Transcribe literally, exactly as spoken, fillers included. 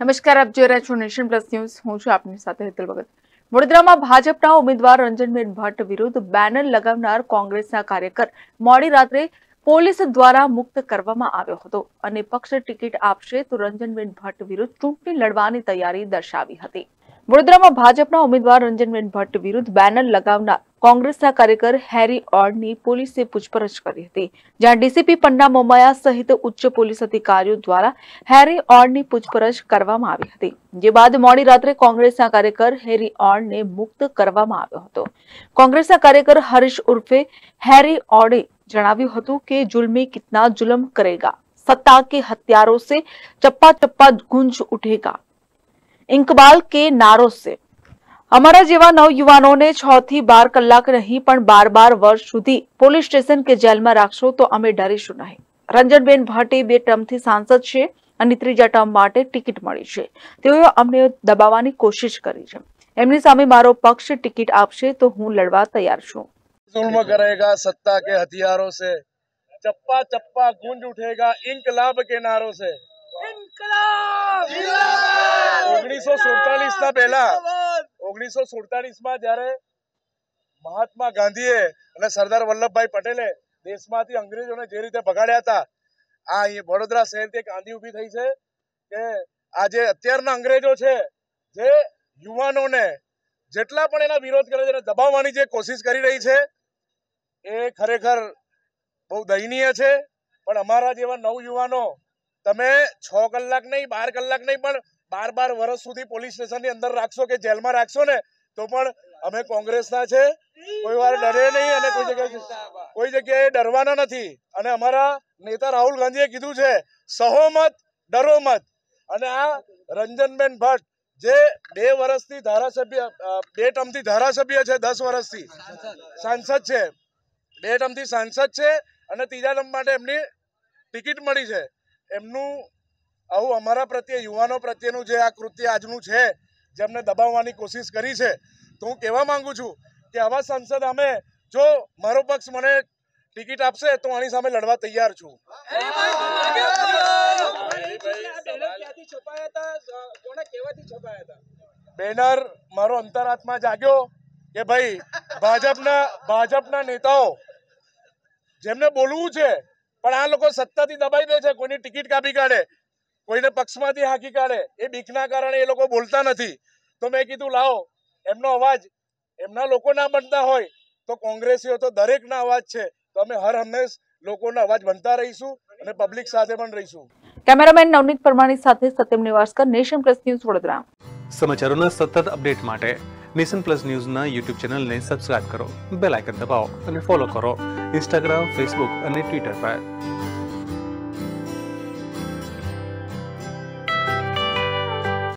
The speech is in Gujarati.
નમસ્કાર, આપ જોઈ રહ્યા છો નેશન પ્લસ ન્યૂઝ. હું છું આપની સાથે હેતલ ભગત. વડોદરામાં ભાજપના ઉમેદવાર રંજનબેન ભટ્ટ વિરુદ્ધ બેનર લગાવનાર કોંગ્રેસના કાર્યકર મોડી રાત્રે પોલીસ દ્વારા મુક્ત કરવામાં આવ્યો હતો અને પક્ષ ટિકિટ આપશે તો રંજનબેન ભટ્ટ વિરુદ્ધ ચૂંટણી લડવાની તૈયારી દર્શાવી હતી. વડોદરામાં ભાજપના ઉમેદવાર રંજનબેન ભટ્ટ વિરુદ્ધ બેનર લગાવનાર કોંગ્રેસના કાર્યકર હેરી ઓડની પોલીસે પૂછપરછ કરી હતી, જ્યાં ડીસીપી પન્ના મોમાયા સહિત ઉચ્ચ પોલીસ અધિકારીઓ દ્વારા હેરી ઓડની પૂછપરછ કરવામાં આવી હતી. જે બાદ મોડી રાત્રે કોંગ્રેસના કાર્યકર હેરી ઓડને મુક્ત કરવામાં આવ્યો હતો. કોંગ્રેસના કાર્યકર હરીશ ઉર્ફે હેરી ઓડે જણાવ્યું હતું કે जुल्मी कितना जुल्म करेगा, सत्ता के हथियारों से चप्पा चप्पा गूंज उठेगा, इंकबाल के नारों से અમારા જેવા નવયુવાનોને છ થી બાર કલાક નહીં પણ બાર બાર વર્ષ સુધી પોલીસ સ્ટેશન કે જેલમાં રાખશો તો અમે ડરીશું નહીં. રંજનબેન ભટ્ટે બે ટર્મથી સાંસદ છે અને ત્રીજા ટર્મ માટે ટિકિટ મળી છે. તેઓએ અમને દબાવવાની કોશિશ કરી છે. એમની સામે મારો પક્ષ ટિકિટ આપશે તો હું લડવા તૈયાર છું. जुल्म करेगा सत्ता के हथियारों से, चप्पा चप्पा गूंज उठेगा इंकलाब के नारों से. ઓગણીસો સુડતાલીસ ના પહેલા ઓગણીસો સુડતાલીસ માં જયારે મહાત્મા ગાંધીએ અને સરદાર વલ્લભભાઈ પટેલે દેશમાંથી અંગ્રેજોને જે રીતે ભગાડ્યા હતા, આ અહીં વડોદરા શહેરથી એક આંધી ઉભી થઈ છે કે આજે અત્યારના અંગ્રેજો છે જે યુવાનોને જેટલા પણ એના વિરોધ કરે છે એને દબાવવાની જે કોશિશ કરી રહી છે એ ખરેખર બહુ દયનીય છે. પણ અમારા જેવા નવયુવાનો તમે છ કલાક નહીં, બાર કલાક નહીં, પણ બાર બાર વર્ષ સુધી પોલીસ સ્ટેશનની અંદર રાખશો કે જેલમાં રાખશો ને તો પણ અમે કોંગ્રેસના છે, કોઈ વાર ડરે નહીં અને કોઈ જગ્યાએ કોઈ જગ્યાએ ડરવાના નથી. અને અમારા નેતા રાહુલ ગાંધીએ કીધું છે સહો મત ડરો મત. અને આ રંજનબેન ભટ્ટ જે બે વર્ષથી ધારાસભ્ય બે ટર્મથી ધારાસભ્ય છે, દસ વર્ષથી સાંસદ છે, બે ટર્મથી સાંસદ છે અને ત્રીજા ટર્મ માટે એમની ટિકિટ મળી છે. એમનું આવું અમારા પ્રત્યે યુવાનો પ્રત્યેનું જે આ કૃત્ય આજનું છે, જેમને દબાવવાની કોશિશ કરી છે, તો હું કહેવા માંગુ છું કે આવા સંસદ અમે જો મારો પક્ષ મને ટિકિટ આપશે તો આની સામે લડવા તૈયાર છું. બેનર મારો અંતરાત્મા જાગ્યો કે ભાઈ ભાજપના ભાજપના નેતાઓ જેમને બોલવું છે પણ આ લોકો સત્તાથી દબાઈ દે છે, કોઈની ટિકિટ કાપી કાઢે, કોઈને પક્ષમાંથી હાંકી કાઢે, એ બીકના કારણે એ લોકો બોલતા નથી. તો મેં કીધું લાવો એમનો અવાજ એમના લોકો ના બનતા હોય તો કોંગ્રેસીઓ તો દરેકના અવાજ છે, તો અમે હર હંમેશ લોકોના અવાજ બનતા રહીશું અને પબ્લિક સાથે પણ રહીશું. કેમેરામેન નવનીત પરમાણી સાથે Satyam Nivaskar, nation plus news, Vadodara. સમાચારોના સતત અપડેટ માટે નેશન પ્લસ ન્યૂઝના યુટ્યુબ ચેનલને સબસ્ક્રાઇબ કરો, બેલ આઇકન દબાવો અને ફોલો કરો ઇન્સ્ટાગ્રામ, ફેસબુક અને ટ્વિટર પર.